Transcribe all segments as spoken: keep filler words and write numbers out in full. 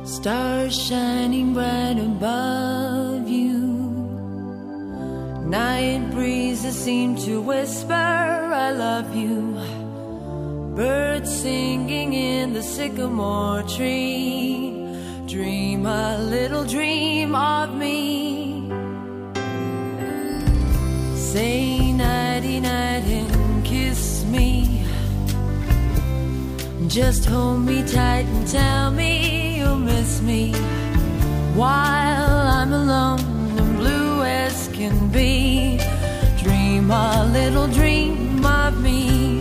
Stars shining bright above you. Night breezes seem to whisper, I love you. Birds singing in the sycamore tree. Dream a little dream of me. Say nighty night and kiss me. Just hold me tight and tell me you'll miss me while I'm alone and blue as can be. Dream a little dream of me.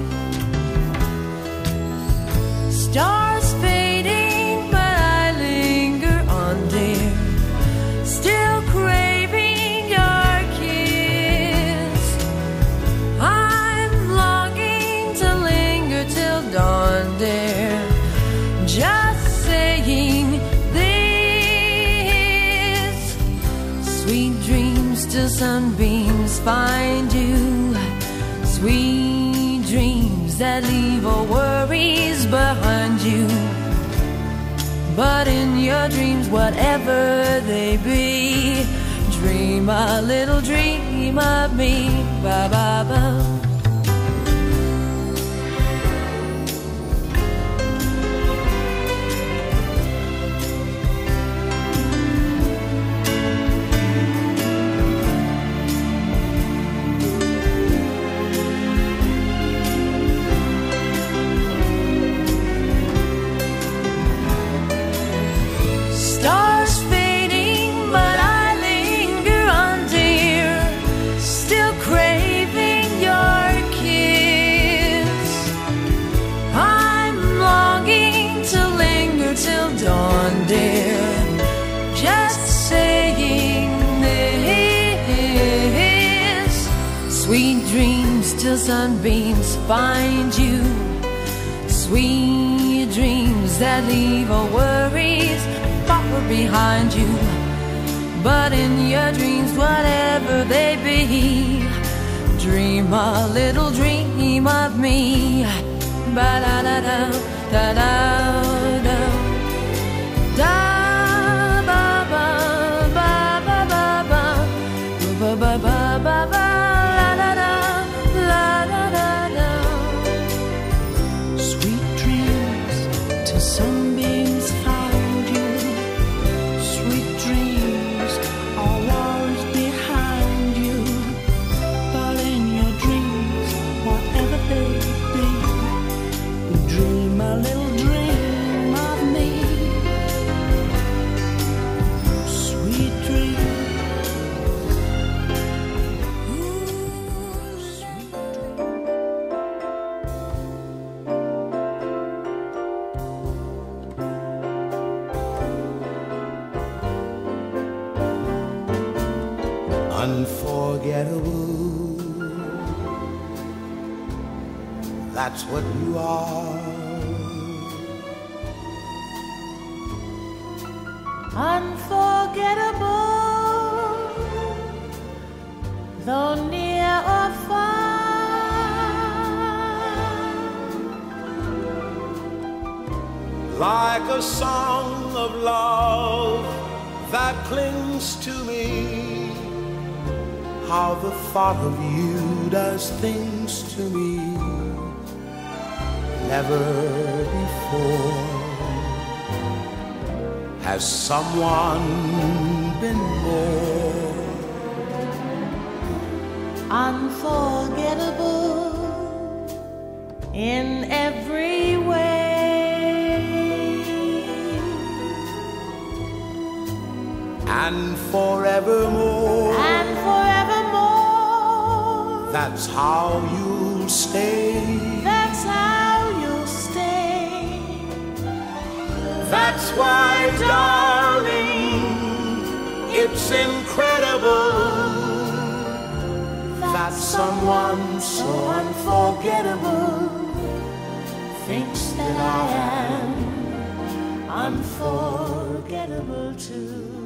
Stars fading, but I linger on, dear, still craving your kiss. I'm longing to linger till dawn, dear, just saying this. Sweet dreams till sunbeams find you. Sweet dreams that leave all worries behind you. But in your dreams, whatever they be, dream a little dream of me. Ba ba ba. Stars fading, but I linger on, dear, still craving your kiss. I'm longing to linger till dawn, dear, just saying this. Sweet dreams till sunbeams find you. Sweet dreams that leave all worries far behind you. But in your dreams, whatever they be, dream a little dream of me. Ba da da da da da da da ba ba ba ba ba ba ba ba ba ba ba la da da la da da da. Sweet dreams till sunbeams find you. Sweet dreams are worries behind you. But in your dreams, whatever they be, dream a little dream of me. Sweet dreams. Sweet Unforgettable, that's what you are. Unforgettable, though near or far. Like a song of love that clings to me. How the thought of you does things to me. Never before has someone been more unforgettable in every way. And forevermore, And forevermore, that's how you'll stay. that's how you'll stay. That's why, darling, it's incredible that someone so unforgettable Thinks that I am unforgettable too.